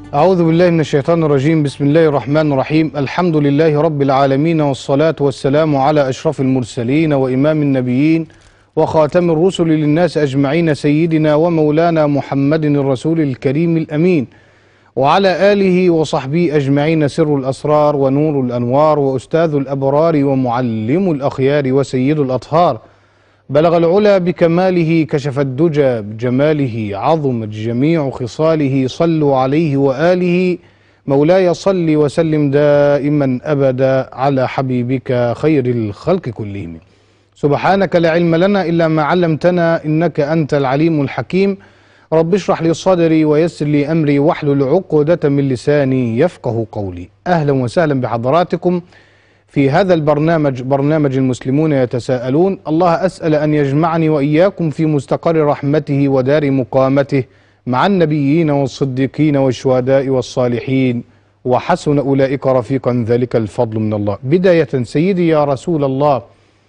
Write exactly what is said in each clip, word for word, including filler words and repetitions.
أعوذ بالله من الشيطان الرجيم. بسم الله الرحمن الرحيم. الحمد لله رب العالمين، والصلاة والسلام على أشرف المرسلين وإمام النبيين وخاتم الرسل للناس أجمعين، سيدنا ومولانا محمد الرسول الكريم الأمين، وعلى آله وصحبه أجمعين، سر الأسرار ونور الأنوار وأستاذ الأبرار ومعلم الأخيار وسيد الأطهار، بلغ العلا بكماله، كشف الدجى بجماله، عظمت جميع خصاله، صلوا عليه وآله. مولاي صل وسلم دائما أبدا على حبيبك خير الخلق كلهم. سبحانك لا علم لنا إلا ما علمتنا، إنك أنت العليم الحكيم. رب اشرح لي صدري ويسر لي أمري واحلل عقدة من لساني يفقه قولي. أهلا وسهلا بحضراتكم في هذا البرنامج، برنامج المسلمون يتساءلون. الله أسأل أن يجمعني وإياكم في مستقر رحمته ودار مقامته مع النبيين والصديقين والشهداء والصالحين، وحسن أولئك رفيقا، ذلك الفضل من الله. بداية سيدي يا رسول الله،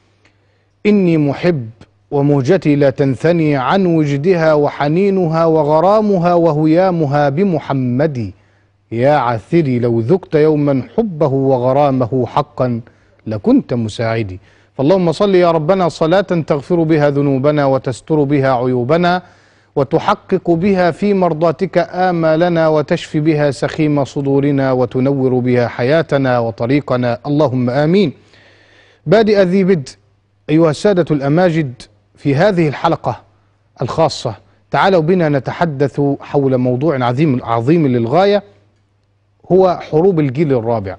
إني محب ومهجتي لا تنثني عن وجدها وحنينها وغرامها وهيامها بمحمد. يا عثري لو ذقت يوما حبه وغرامه حقا لكنت مساعدي. فاللهم صل يا ربنا صلاة تغفر بها ذنوبنا وتستر بها عيوبنا وتحقق بها في مرضاتك آمالنا وتشفي بها سخيم صدورنا وتنور بها حياتنا وطريقنا، اللهم آمين. بادئ ذي بدء أيها السادة الأماجد، في هذه الحلقة الخاصة تعالوا بنا نتحدث حول موضوع عظيم عظيم للغاية، هو حروب الجيل الرابع.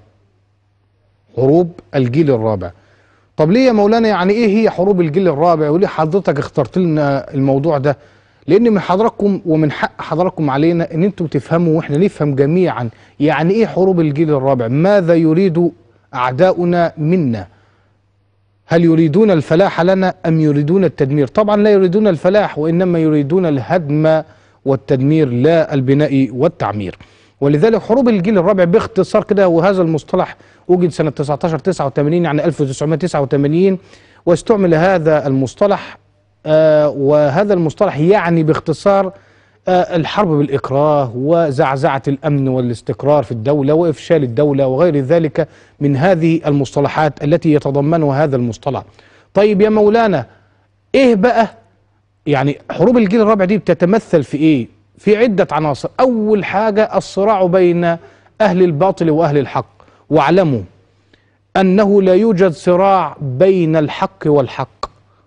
حروب الجيل الرابع. طب ليه يا مولانا، يعني ايه هي حروب الجيل الرابع، وليه حضرتك اخترت لنا الموضوع ده؟ لان من حضراتكم ومن حق حضراتكم علينا ان انتم تفهموا واحنا نفهم جميعا يعني ايه حروب الجيل الرابع، ماذا يريد اعداؤنا منا؟ هل يريدون الفلاح لنا ام يريدون التدمير؟ طبعا لا يريدون الفلاح، وانما يريدون الهدم والتدمير، لا البناء والتعمير. ولذلك حروب الجيل الرابع باختصار كده، وهذا المصطلح وجد سنة تسعة عشر تسعة وثمانين يعني ألف وتسعمائة وتسعة وثمانين، واستعمل هذا المصطلح آه وهذا المصطلح يعني باختصار آه الحرب بالإكراه وزعزعة الأمن والاستقرار في الدولة وإفشال الدولة وغير ذلك من هذه المصطلحات التي يتضمنها هذا المصطلح. طيب يا مولانا، إيه بقى يعني حروب الجيل الرابع دي بتتمثل في إيه؟ في عدة عناصر. أول حاجة الصراع بين أهل الباطل وأهل الحق، واعلموا أنه لا يوجد صراع بين الحق والحق،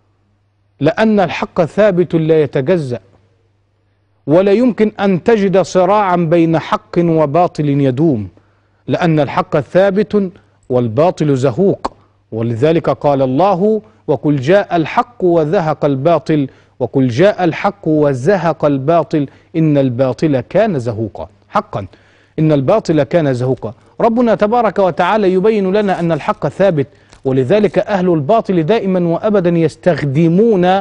لأن الحق ثابت لا يتجزأ، ولا يمكن أن تجد صراعا بين حق وباطل يدوم، لأن الحق ثابت والباطل زهوق. ولذلك قال الله: وقل جاء الحق وزهق الباطل، وقل جاء الحق وزهق الباطل إن الباطل كان زهوقا. حقا إن الباطل كان زهوقا. ربنا تبارك وتعالى يبين لنا أن الحق ثابت، ولذلك أهل الباطل دائما وأبدا يستخدمون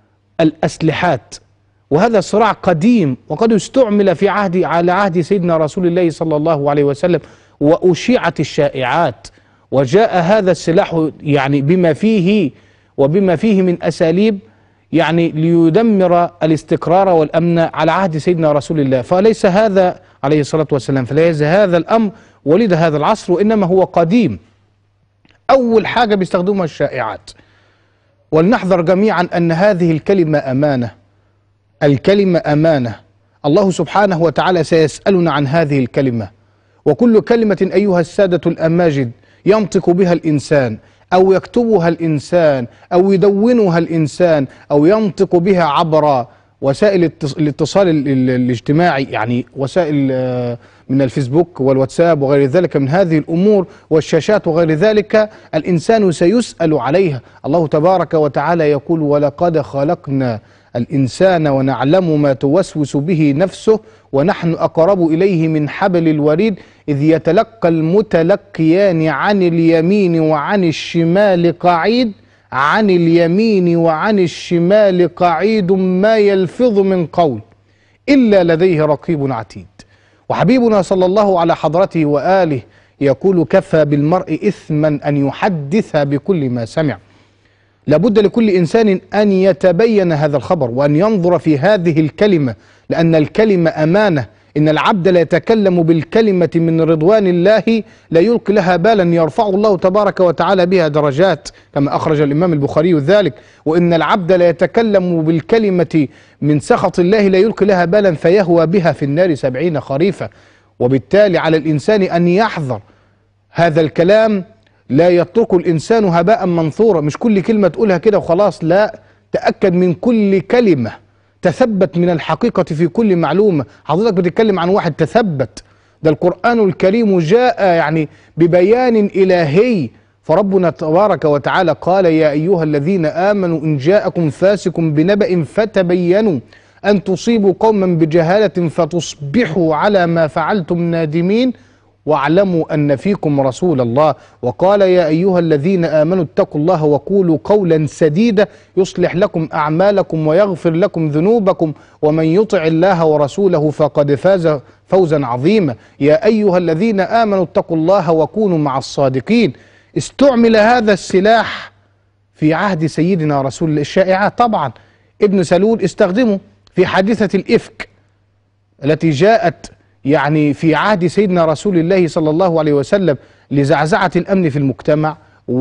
الأسلحات، وهذا صراع قديم وقد استعمل في عهد على عهد سيدنا رسول الله صلى الله عليه وسلم، وأشيعت الشائعات، وجاء هذا السلاح يعني بما فيه وبما فيه من أساليب يعني ليدمر الاستقرار والأمن على عهد سيدنا رسول الله. فليس هذا عليه الصلاة والسلام، فليس هذا الأمر ولد هذا العصر، وإنما هو قديم. أول حاجة بيستخدمها الشائعات، ولنحذر جميعا أن هذه الكلمة أمانة. الكلمة أمانة، الله سبحانه وتعالى سيسألنا عن هذه الكلمة، وكل كلمة أيها السادة الأماجد ينطق بها الإنسان أو يكتبها الإنسان أو يدونها الإنسان أو ينطق بها عبر وسائل الاتصال الاجتماعي، يعني وسائل من الفيسبوك والواتساب وغير ذلك من هذه الأمور والشاشات وغير ذلك، الإنسان سيسأل عليها. الله تبارك وتعالى يقول: ولقد خلقنا الإنسان ونعلم ما توسوس به نفسه ونحن أقرب إليه من حبل الوريد إذ يتلقى المتلقيان عن اليمين وعن الشمال قعيد عن اليمين وعن الشمال قعيد ما يلفظ من قول إلا لديه رقيب عتيد. وحبيبنا صلى الله على حضرته وآله يقول: كفى بالمرء إثما أن يحدث بكل ما سمع. لابد لكل إنسان أن يتبين هذا الخبر وأن ينظر في هذه الكلمة، لأن الكلمة أمانة. إن العبد لا يتكلم بالكلمة من رضوان الله لا يلقي لها بالا يرفع الله تبارك وتعالى بها درجات، كما أخرج الإمام البخاري ذلك. وإن العبد لا يتكلم بالكلمة من سخط الله لا يلقي لها بالا فيهوى بها في النار سبعين خريفا. وبالتالي على الإنسان أن يحذر هذا الكلام، لا يترك الإنسان هباء منثورا، مش كل كلمة تقولها كده وخلاص، لا، تأكد من كل كلمة، تثبت من الحقيقة في كل معلومة. حضرتك بتتكلم عن واحد تثبت، ده القرآن الكريم جاء يعني ببيان إلهي. فربنا تبارك وتعالى قال: يا أيها الذين آمنوا إن جاءكم فاسق بنبأ فتبينوا أن تصيبوا قوما بجهالة فتصبحوا على ما فعلتم نادمين واعلموا أن فيكم رسول الله. وقال: يا أيها الذين آمنوا اتقوا الله وقولوا قولا سديدا يصلح لكم أعمالكم ويغفر لكم ذنوبكم ومن يطع الله ورسوله فقد فاز فوزا عظيما. يا أيها الذين آمنوا اتقوا الله وكونوا مع الصادقين. استعمل هذا السلاح في عهد سيدنا رسول الله. الشائعات طبعا ابن سلول استخدمه في حادثة الإفك التي جاءت يعني في عهد سيدنا رسول الله صلى الله عليه وسلم لزعزعة الأمن في المجتمع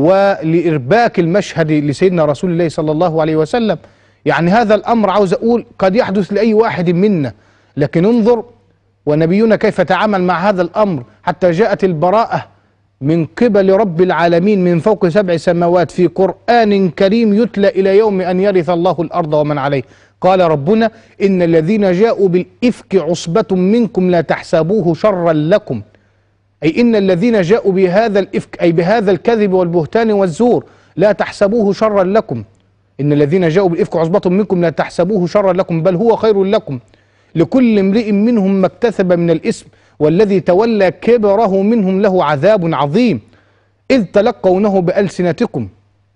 ولإرباك المشهد لسيدنا رسول الله صلى الله عليه وسلم. يعني هذا الأمر عاوز أقول قد يحدث لأي واحد منا، لكن انظر ونبينا كيف تعامل مع هذا الأمر حتى جاءت البراءة من قبل رب العالمين من فوق سبع سماوات في قرآن كريم يتلى إلى يوم أن يرث الله الأرض ومن عليه. قال ربنا: إن الذين جاءوا بالإفك عصبة منكم لا تحسبوه شرا لكم، أي إن الذين جاءوا بهذا الإفك أي بهذا الكذب والبهتان والزور لا تحسبوه شرا لكم. إن الذين جاءوا بالإفك عصبة منكم لا تحسبوه شرا لكم بل هو خير لكم، لكل امرئ منهم ما اكتسب من الإثم والذي تولى كبره منهم له عذاب عظيم إذ تلقونه بألسنتكم.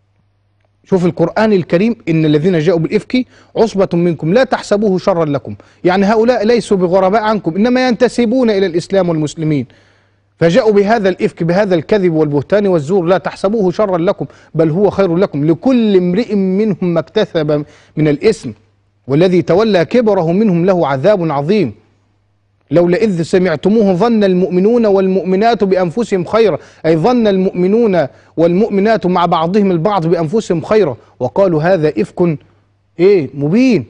شوف القرآن الكريم: إن الذين جاءوا بالإفك عصبة منكم لا تحسبوه شرا لكم، يعني هؤلاء ليسوا بغرباء عنكم إنما ينتسبون إلى الإسلام والمسلمين، فجاءوا بهذا الإفك بهذا الكذب والبهتان والزور لا تحسبوه شرا لكم بل هو خير لكم، لكل امرئ منهم ما اكتسب من الإثم والذي تولى كبره منهم له عذاب عظيم. لولا إذ سمعتموه ظن المؤمنون والمؤمنات بأنفسهم خيرا، أي ظن المؤمنون والمؤمنات مع بعضهم البعض بأنفسهم خيرا وقالوا هذا إفك إيه مبين.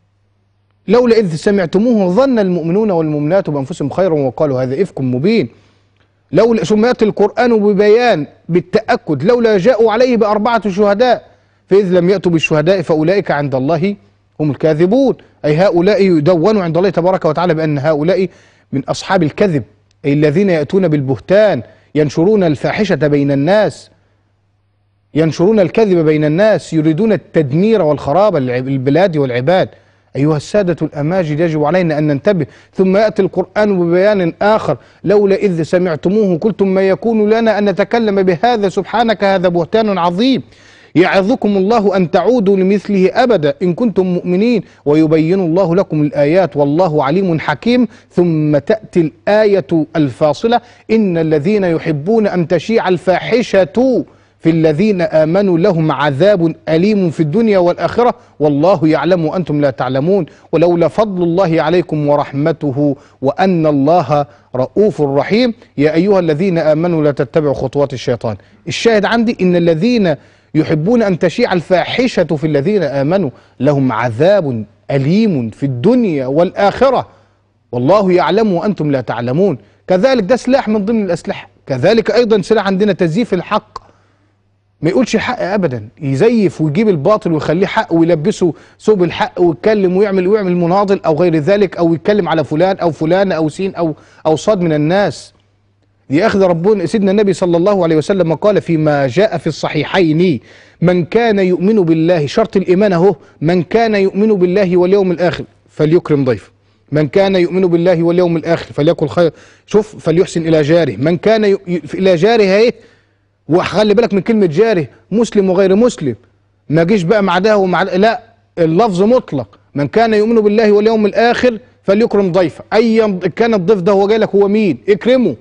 لولا إذ سمعتموه ظن المؤمنون والمؤمنات بأنفسهم خيرا وقالوا هذا إفك مبين. لولا ثم يأتي القرآن ببيان بالتأكد: لولا جاءوا عليه بأربعة شهداء فإذ لم يأتوا بالشهداء فأولئك عند الله هم الكاذبون، أي هؤلاء يدونوا عند الله تبارك وتعالى بأن هؤلاء من أصحاب الكذب، أي الذين يأتون بالبهتان ينشرون الفاحشة بين الناس، ينشرون الكذب بين الناس، يريدون التدمير والخراب البلاد والعباد. أيها السادة الأماجد يجب علينا أن ننتبه. ثم يأتي القرآن ببيان آخر: لولا إذ سمعتموه قلتم ما يكون لنا أن نتكلم بهذا سبحانك هذا بهتان عظيم يعظكم الله أن تعودوا لمثله أبدا إن كنتم مؤمنين ويبين الله لكم الآيات والله عليم حكيم. ثم تأتي الآية الفاصلة: إن الذين يحبون أن تشيع الفاحشة في الذين آمنوا لهم عذاب أليم في الدنيا والآخرة والله يعلم وأنتم لا تعلمون ولولا فضل الله عليكم ورحمته وأن الله رؤوف رحيم. يا أيها الذين آمنوا لا تتبعوا خطوات الشيطان. الشاهد عندي: إن الذين يحبون أن تشيع الفاحشة في الذين آمنوا لهم عذاب أليم في الدنيا والآخرة والله يعلم وأنتم لا تعلمون. كذلك ده سلاح من ضمن الأسلحة. كذلك أيضا سلاح عندنا تزييف الحق، ما يقولش حق أبدا، يزيف ويجيب الباطل ويخليه حق ويلبسه ثوب الحق ويتكلم ويعمل ويعمل مناضل أو غير ذلك، أو يتكلم على فلان أو فلانة أو سين أو أو صاد من الناس. يأخذ ربنا سيدنا النبي صلى الله عليه وسلم قال فيما جاء في الصحيحين: من كان يؤمن بالله، شرط الإيمان أهو، من كان يؤمن بالله واليوم الآخر فليكرم ضيفه، من كان يؤمن بالله واليوم الآخر فليقل خير، شوف، فليحسن إلى جاره، من كان ي... إلى جاره اهي، وخلي بالك من كلمة جاره، مسلم وغير مسلم، ما جيش بقى مع ده ومع ده، لا، اللفظ مطلق، من كان يؤمن بالله واليوم الآخر فليكرم ضيفه، أيا كان الضيف ده هو جاي لك هو مين، اكرمه،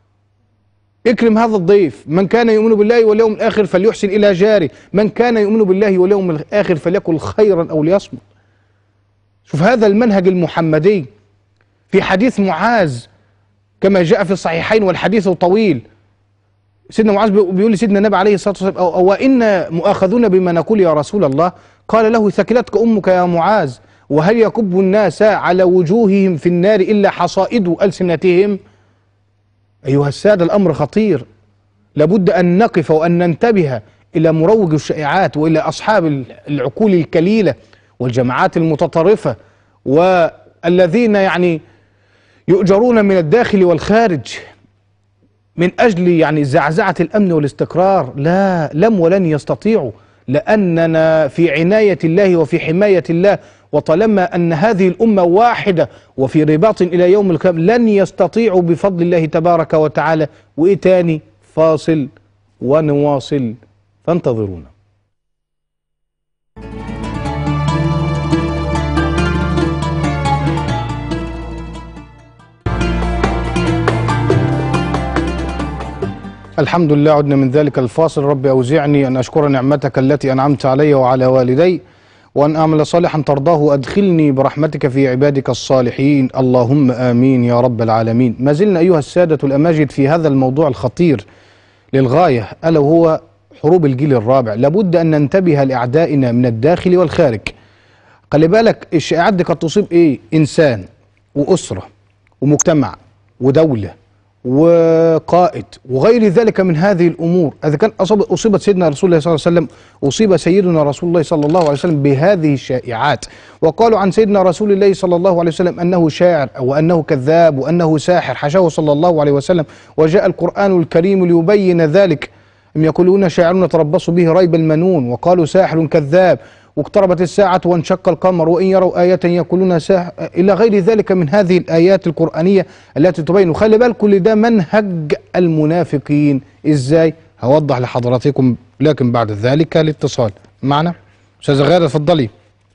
اكرم هذا الضيف. من كان يؤمن بالله واليوم الآخر فليحسن إلى جاره، من كان يؤمن بالله واليوم الآخر فليقل خيرا أو ليصمت. شوف هذا المنهج المحمدي في حديث معاذ كما جاء في الصحيحين والحديث طويل، سيدنا معاذ بيقول لسيدنا النبي عليه الصلاة والسلام: أو, أو إن مؤاخذون بما نقول يا رسول الله؟ قال له: ثكلتك أمك يا معاذ، وهل يكب الناس على وجوههم في النار إلا حصائد ألسنتهم؟ أيها السادة، الأمر خطير، لابد أن نقف وأن ننتبه إلى مروج الشائعات وإلى أصحاب العقول الكليلة والجماعات المتطرفة والذين يعني يؤجرون من الداخل والخارج من أجل يعني زعزعة الأمن والاستقرار. لا، لم ولن يستطيعوا، لأننا في عناية الله وفي حماية الله، وطالما أن هذه الأمة واحدة وفي رباط إلى يوم القيامة لن يستطيعوا بفضل الله تبارك وتعالى. وإيه تاني؟ فاصل ونواصل، فانتظرونا. الحمد لله، عدنا من ذلك الفاصل. رب أوزعني أن أشكر نعمتك التي أنعمت علي وعلى والدي، وأن أعمل صالحا ترضاه، وأدخلني برحمتك في عبادك الصالحين، اللهم آمين يا رب العالمين. ما زلنا أيها السادة الأماجد في هذا الموضوع الخطير للغاية، ألا وهو حروب الجيل الرابع. لابد أن ننتبه لأعدائنا من الداخل والخارج. خلي بالك، الشائعات دي قد تصيب إيه؟ إنسان وأسرة ومجتمع ودولة وقائد وغير ذلك من هذه الأمور. إذا كان أصيبت سيدنا رسول الله صلى الله عليه وسلم، أصيب سيدنا رسول الله صلى الله عليه وسلم بهذه الشائعات، وقالوا عن سيدنا رسول الله صلى الله عليه وسلم أنه شاعر وأنه كذاب وأنه ساحر، حاشاه صلى الله عليه وسلم. وجاء القرآن الكريم ليبين ذلك. هم يقولون شاعر نتربص به ريب المنون، وقالوا ساحر كذاب، واقتربت الساعة وانشق القمر، وإن يروا آية يقولون ساحر، إلى غير ذلك من هذه الآيات القرآنية التي تبين. خلي بالك، كل ده منهج المنافقين. إزاي؟ هوضح لحضراتكم، لكن بعد ذلك الاتصال معنا. أستاذة غادة، اتفضلي.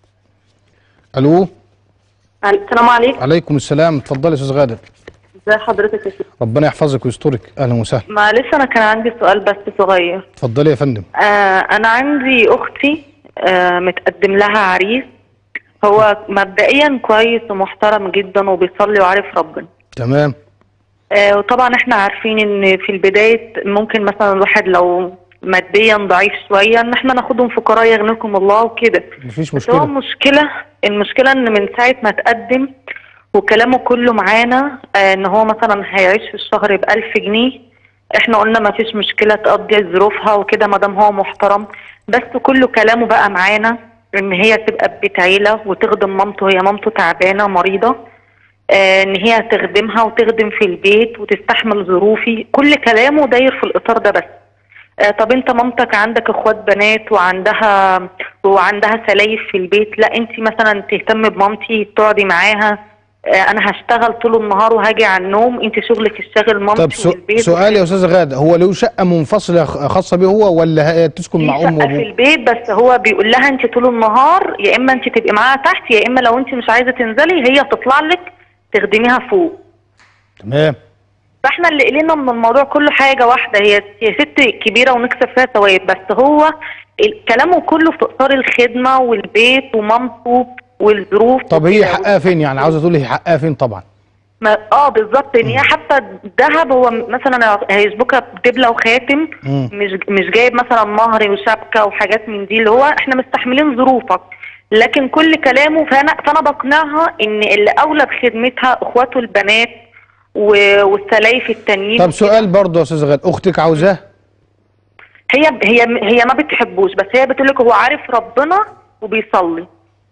ألو. السلام عليكم. عليكم السلام، اتفضلي يا أستاذة غادة. ازي حضرتك يا سيدي؟ ربنا يحفظك ويسترك، أهلا وسهلا. معلش أنا كان عندي سؤال بس صغير. اتفضلي يا فندم. آه أنا عندي أختي آه متقدم لها عريس، هو مبدئيا كويس ومحترم جدا وبيصلي وعارف ربنا. تمام. آه وطبعا احنا عارفين ان في البداية ممكن مثلا الواحد لو ماديا ضعيف شوية ان احنا ناخدهم فقراء يغنيكم الله وكده. مفيش مشكلة. هو المشكلة المشكلة ان من ساعة ما تقدم وكلامه كله معانا آه ان هو مثلا هيعيش في الشهر بألف جنيه. احنا قلنا ما فيش مشكلة تقضي ظروفها وكده ما دام هو محترم، بس كله كلامه بقى معانا ان هي تبقى ببيت عيلة وتخدم مامته، هي مامته تعبانة مريضة، آه ان هي تخدمها وتخدم في البيت وتستحمل ظروفي. كل كلامه داير في الاطار ده بس. آه طب انت مامتك عندك اخوات بنات وعندها وعندها سلايف في البيت، لا انت مثلا تهتم بمامتي تقعدي معاها، انا هشتغل طول النهار وهاجي على النوم، انت شغلك الشاغل مامتي. طب سو والبيت. سؤال يا استاذه غاده، هو له شقه منفصله خاصه به هو ولا تسكن مع امه وابوه؟ في البيت، بس هو بيقول لها انت طول النهار يا اما انت تبقي معاها تحت، يا اما لو انت مش عايزه تنزلي هي تطلع لك تخدميها فوق. تمام. فاحنا اللي قلنا من الموضوع كله حاجه واحده، هي هي ست كبيره ونكسب فيها ثواب، بس هو كلامه كله في اطار الخدمه والبيت ومامته والظروف. طب هي حقها فين؟ يعني عاوزه تقول هي حقها فين؟ طبعا ما اه بالظبط، ان هي حتى الذهب هو مثلا هيشبكها بدبله وخاتم، مم. مش مش جايب مثلا مهر وشبكه وحاجات من دي، اللي هو احنا مستحملين ظروفك، لكن كل كلامه. فانا فانا بقنعها ان اللي اولى بخدمتها اخواته البنات والسلايف التانيين. طب سؤال برضه يا استاذ غاده، اختك عاوزاه؟ هي هي هي ما بتحبوش، بس هي بتقول لك هو عارف ربنا وبيصلي.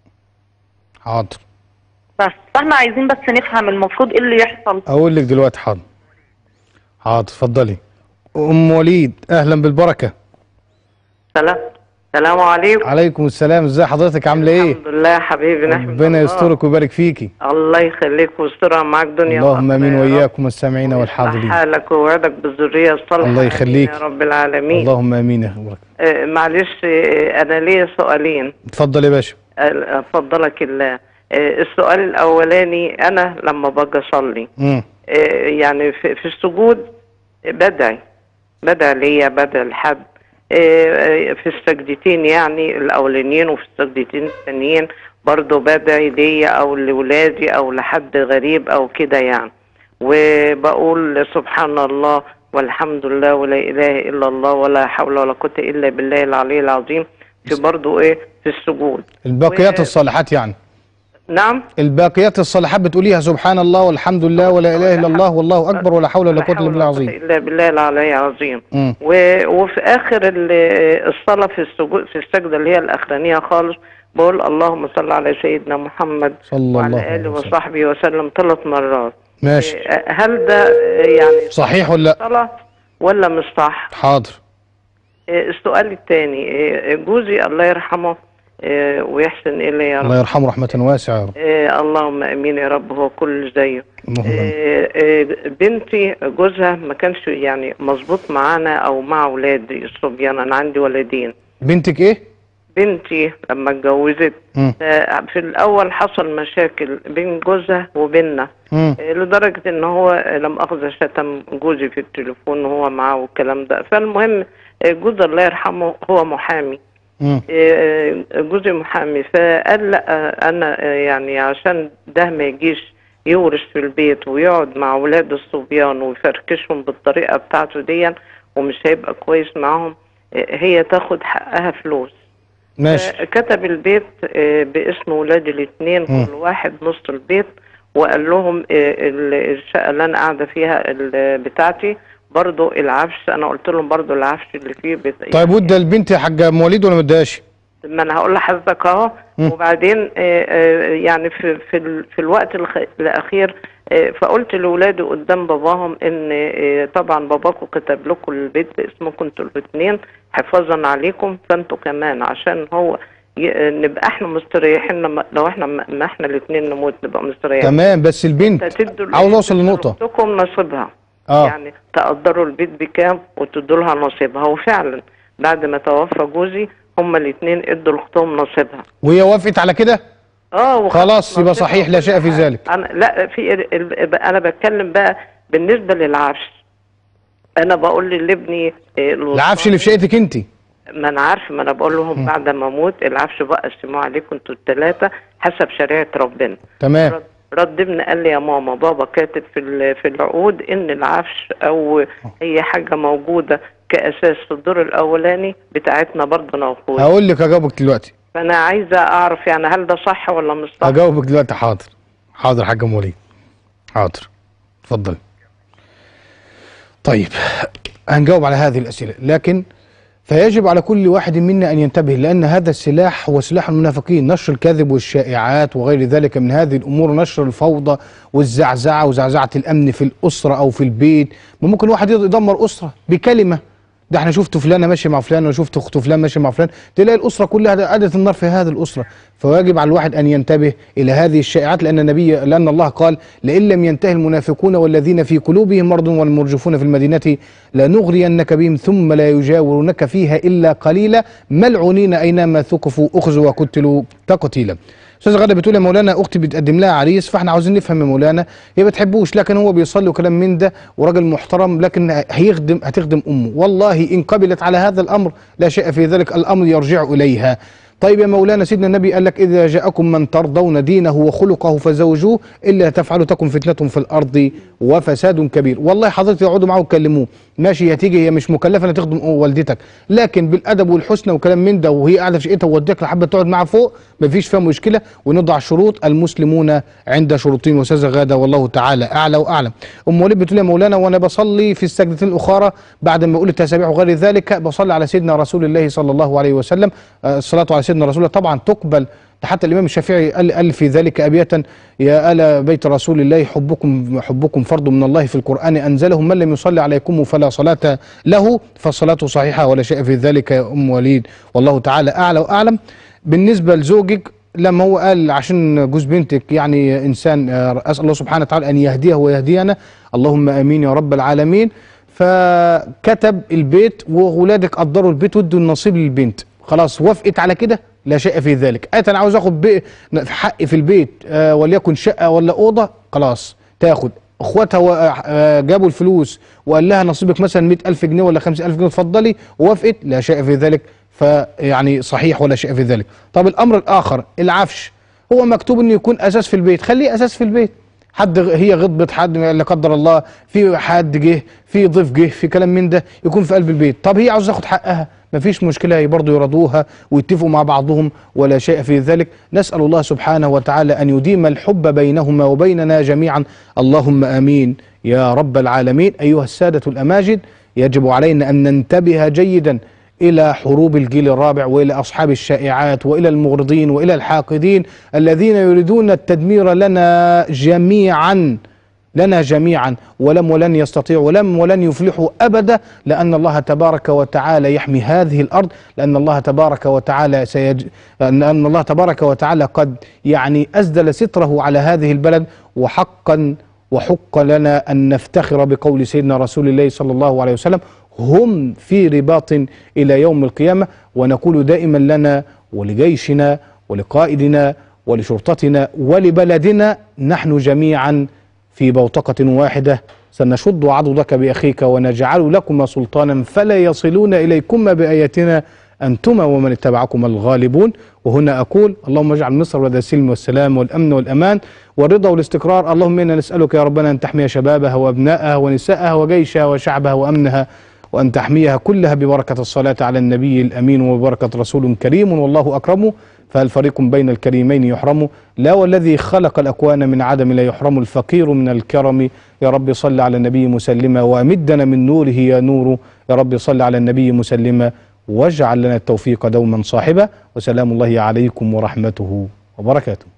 حاضر. بس فاحنا عايزين بس نفهم المفروض ايه اللي يحصل. اقول لك دلوقتي. حاضر حاضر، اتفضلي. ام وليد، اهلا بالبركه. سلام السلام عليكم. عليكم السلام، ازي حضرتك؟ عامله ايه؟ الحمد لله يا حبيبي، نحمد الله. ربنا يسترك ويبارك فيكي. الله يخليك ويسترها معاك دنيا اللهم امين واياكم السامعين والحاضرين. حالك ووعدك بالذريه الصالحه. الله يخليك يا رب العالمين. اللهم امين يا بركه. آه معلش، آه انا ليا سؤالين. اتفضل يا باشا. افضلك الله. آه السؤال الاولاني، انا لما باجي اصلي آه يعني في, في السجود بدعي بدعي ليا بدعي لحد في السجدتين يعني الاولانيين وفي السجدتين الثانيين برضه بدعي ليا او لاولادي او لحد غريب او كده يعني، وبقول سبحان الله والحمد لله ولا اله الا الله ولا حول ولا قوه الا بالله العلي العظيم في برضه ايه في السجود. الباقيات و... الصالحات يعني. نعم. الباقيات الصالحات بتقوليها سبحان الله والحمد لله ولا اله الا الله والله اكبر ولا حول ولا قوه الا بالله العظيم. الا بالله العلي العظيم. و... وفي اخر الصلاه في السجود في السجده اللي هي الاخرانيه خالص بقول اللهم صل على سيدنا محمد وعلى اله وصحبه وسلم ثلاث مرات. ماشي. هل ده يعني صحيح ولا لا؟ صلاة ولا مش صح؟ حاضر. السؤال الثاني، جوزي الله يرحمه ويحسن اليه يا رب. الله يرحمه رحمة واسعة يا رب. اللهم امين يا رب، هو كل زيه. بنتي جوزها ما كانش يعني مظبوط معانا او مع اولادي الصبيان، انا عندي ولدين. بنتك ايه؟ بنتي لما اتجوزت في الاول حصل مشاكل بين جوزها وبيننا، لدرجه ان هو لم اخذ شتم جوزي في التليفون وهو معاه والكلام ده. فالمهم جوزي الله يرحمه هو محامي، جوزي محامي، فقال لا انا يعني عشان ده ما يجيش يورث في البيت ويقعد مع اولاد الصبيان ويفركشهم بالطريقه بتاعته دي ومش هيبقى كويس معاهم، هي تاخد حقها فلوس. ماشي. كتب البيت باسم ولادي الاثنين كل واحد نص البيت، وقال لهم الشقه اللي انا قاعده فيها بتاعتي برضو العفش، انا قلت لهم برضو العفش اللي فيه بت... طيب وده البنت يا حاجه ام وليد ولا ما اداهاش؟ ما انا هقول لحضرتك اهو. وبعدين يعني في في, في الوقت الاخير فقلت لاولادي قدام باباهم ان طبعا باباكم كتب لكم البيت باسمكم انتوا الاثنين حفاظا عليكم، فانتوا كمان عشان هو نبقى احنا مستريحين لما لو احنا ما احنا الاثنين نموت نبقى مستريحين. تمام. بس البنت عاوز اوصل لنقطه لكم نصيبها. آه. يعني تقدروا البيت بكام وتدوا لها نصيبها، وفعلا بعد ما توفى جوزي هما الاثنين ادوا لاختهم نصيبها. وهي وافقت على كده؟ اه خلاص يبقى صحيح لا شيء في ذلك. انا لا في انا بتكلم بقى بالنسبه للعفش. انا بقول لابني العفش اللي في شقتك انت؟ ما انا عارفه، ما انا بقول لهم بعد ما اموت العفش بقى قسموه عليكم انتوا الثلاثه حسب شريعه ربنا. تمام. رد ابني قال لي يا ماما بابا كاتب في في العقود ان العفش او اي حاجه موجوده كاساس في الدور الاولاني بتاعتنا برضه انا واخويا. هقول لك اجاوبك دلوقتي. فانا عايزه اعرف يعني هل ده صح ولا مش صح؟ اجاوبك دلوقتي. حاضر حاضر حاجه ام وليد. حاضر اتفضل. طيب هنجاوب على هذه الاسئله، لكن فيجب على كل واحد منا أن ينتبه، لأن هذا السلاح هو سلاح المنافقين، نشر الكذب والشائعات وغير ذلك من هذه الأمور، نشر الفوضى والزعزعة وزعزعة الأمن في الأسرة أو في البيت. ممكن واحد يدمر أسرة بكلمة، ده احنا شفت فلانة ماشية مع فلان وشفت أخت فلان ماشية مع فلان، تلاقي الأسرة كلها قادت النار في هذه الأسرة. فواجب على الواحد أن ينتبه إلى هذه الشائعات، لأن النبي لأن الله قال لئن لم ينتهي المنافقون والذين في قلوبهم مرض والمرجفون في المدينة لنغرينك بهم ثم لا يجاورونك فيها إلا قليلا ملعونين أينما ثقفوا أخذوا وقتلوا تقتيلا. استاذ غاده بتقول يا مولانا اختي بتقدم لها عريس، فاحنا عاوزين نفهم يا مولانا، هي ما بتحبوش لكن هو بيصلي وكلام من ده وراجل محترم، لكن هيخدم هتخدم امه. والله ان قبلت على هذا الامر لا شيء في ذلك، الامر يرجع اليها. طيب يا مولانا سيدنا النبي قال لك اذا جاءكم من ترضون دينه وخلقه فزوجوه الا تفعلوا تكن فتنه في الارض وفساد كبير. والله حضرتك يقعدوا معاه ويكلموه ماشي، هتيجي هي مش مكلفه انها تخدم والدتك، لكن بالادب والحسنى وكلام من ده، وهي قاعده في شقتها ووديك لحبه تقعد معاها فوق مفيش فيها مشكله، ونضع شروط المسلمون عند شروطهم. استاذه غاده والله تعالى اعلى واعلم. ام وليد بتقول يا مولانا وانا بصلي في السجدتين الاخرى بعد ما اقول التسابيح وغير ذلك بصلي على سيدنا رسول الله صلى الله عليه وسلم، الصلاه على سيدنا رسول الله طبعا تقبل. حتى الامام الشافعي قال, قال في ذلك ابياتا يا ال بيت رسول الله حبكم حبكم فرض من الله في القران انزله من لم يصلي عليكم فلا صلاه له، فالصلاه صحيحه ولا شيء في ذلك يا ام وليد والله تعالى اعلى واعلم. بالنسبه لزوجك لما هو قال عشان جوز بنتك يعني انسان، اسال الله سبحانه وتعالى ان يهديه ويهدينا اللهم امين يا رب العالمين، فكتب البيت واولادك قدروا البيت وادوا النصيب للبنت، خلاص وافقت على كده لا شيء في ذلك. قالت انا عاوز اخد حقي في البيت آه وليكن شقه ولا اوضه، خلاص تاخد. اخواتها جابوا الفلوس وقال لها نصيبك مثلا مئة ألف جنيه ولا خمسين ألف جنيه اتفضلي، ووافقت، لا شيء في ذلك، فيعني صحيح ولا شيء في ذلك. طب الامر الاخر، العفش هو مكتوب انه يكون اساس في البيت، خليه اساس في البيت. حد هي غضبت حد لا قدر الله، في حد جه، في ضيف جه، في كلام من ده، يكون في قلب البيت. طب هي عاوزه تاخد حقها، مفيش مشكله، برضه يرضوها ويتفقوا مع بعضهم ولا شيء في ذلك. نسال الله سبحانه وتعالى ان يديم الحب بينهما وبيننا جميعا، اللهم امين يا رب العالمين. ايها الساده الاماجد، يجب علينا ان ننتبه جيدا إلى حروب الجيل الرابع، وإلى أصحاب الشائعات، وإلى المغرضين، وإلى الحاقدين الذين يريدون التدمير لنا جميعا، لنا جميعا، ولم ولن يستطيعوا، ولم ولن يفلحوا أبدا، لأن الله تبارك وتعالى يحمي هذه الأرض، لأن الله تبارك وتعالى سيج... لأن الله تبارك وتعالى قد يعني أسدل ستره على هذه البلد، وحقا وحق لنا أن نفتخر بقول سيدنا رسول الله صلى الله عليه وسلم: هم في رباط إلى يوم القيامة. ونقول دائما لنا ولجيشنا ولقائدنا ولشرطتنا ولبلدنا: نحن جميعا في بوتقة واحدة، سنشد عضدك بأخيك ونجعل لكما سلطانا فلا يصلون إليكما بآياتنا أنتما ومن اتبعكما الغالبون. وهنا أقول: اللهم اجعل مصر بلد السلم والسلام والأمن والأمان والرضا والاستقرار. اللهم إنا نسألك يا ربنا أن تحمي شبابها وأبنائها ونسائها وجيشها وشعبها وأمنها، وأن تحميها كلها ببركة الصلاة على النبي الأمين وببركة رسول كريم والله أكرم. فهل فريق بين الكريمين يحرم؟ لا، والذي خلق الأكوان من عدم لا يحرم الفقير من الكرم. يا رب صل على النبي مسلما وأمدنا من نوره يا نور. يا رب صل على النبي مسلما واجعل لنا التوفيق دوما صاحبا. وسلام الله عليكم ورحمته وبركاته.